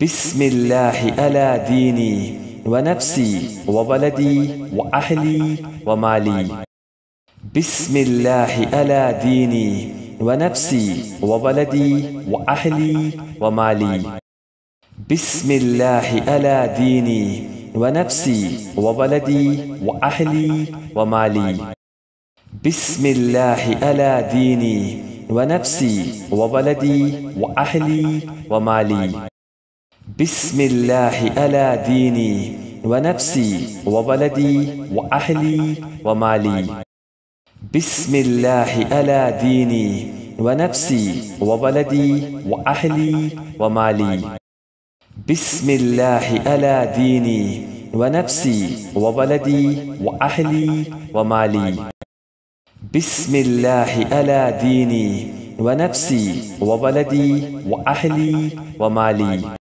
بسم الله على ديني ونفسي وولدي وأهلي ومالي. بسم الله على ديني ونفسي وولدي وأهلي ومالي. بسم الله على ديني ونفسي وولدي وأهلي ومالي. بسم الله على ديني ونفسي وولدي وأهلي ومالي. بسم الله على ديني ونفسي وولدي وأهلي ومالي. بسم الله على ديني ونفسي وولدي وأهلي ومالي. بسم الله على ديني ونفسي وولدي وأهلي ومالي. بسم الله على ديني ونفسي وولدي وأهلي ومالي.